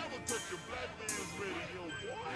never touch a black man's radio, boy.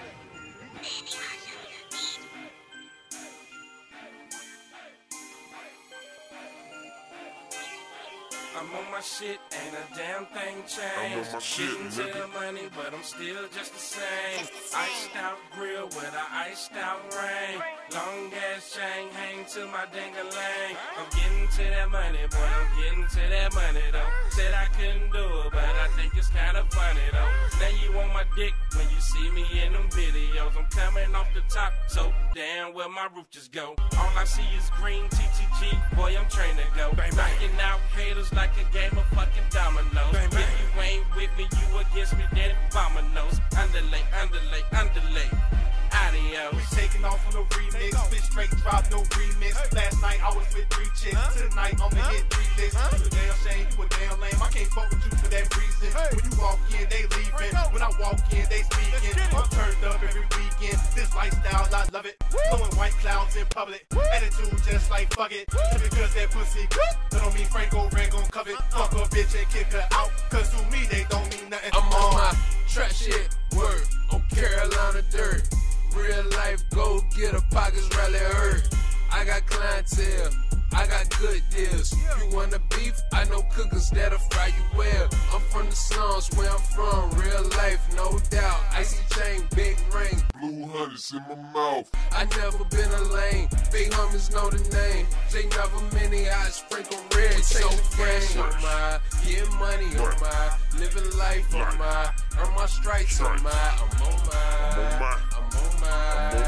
I'm on my shit, ain't a damn thing changed. Getting to the money, but I'm still just the same. Iced out grill with a iced out ring. Long ass chain hang to my ding-a-lang. I'm getting to that money, boy, I'm getting to that money though. Said I couldn't do it, but I think it's kinda funny though. Now you on my dick when you see me in them videos. I'm coming off the top, so damn where my roof just go. All I see is green TTG, boy, I'm trained to go. Knocking out haters like a game of fucking dominoes. If you ain't with me, you against me, then vominos. Underlay, underlay, underlay. Adios. We taking off on the remix, bitch straight drop, no remix. Last night I was with 3 chicks, tonight I'ma hit 3 licks. You a damn shame, you a damn lame, I can't fuck with you for that reason. When you walk in, they leaving, when I walk in, they speaking. I'm turned up every weekend, this lifestyle, I love it. Blowing white clouds in public, attitude just like fuck it. Just because that pussy good, that don't mean Franko ran gon' cover it. Fuck a bitch and kick her out, cause to me they don't mean nothing. I'm on my trap shit, word, on Carolina dirt. Real life go getter, pockets rally hurt. I got clientele, I got good deals. You wanna beef? I know cookers that'll fry you well. I'm from the slums where I'm from, real life, no doubt. Icy chain, big ring, Blue honey's in my mouth. I never been a lame, big homies know the name. They never many eyes, sprinkle red, so fresh on my, get money on my, living life on my, earn my stripes on my, I'm on my, I'm on my,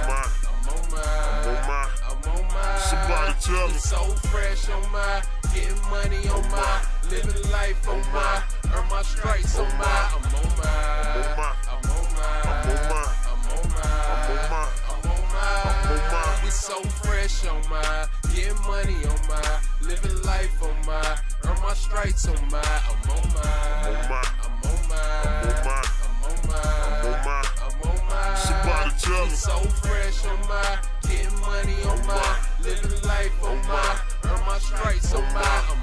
I'm on my, I'm on my, somebody tell me. So fresh on my, getting money on my, living life on my, earn my stripes on my, I'm on my, I'm on my, I'm on my, I'm on my, we so fresh on my, getting money on my, living life on my, earn my stripes on my, I'm on my, I'm on my, I'm on my, I'm on my, somebody tell me. so fresh on my, getting money on my, living life on my, earn my stripes on my,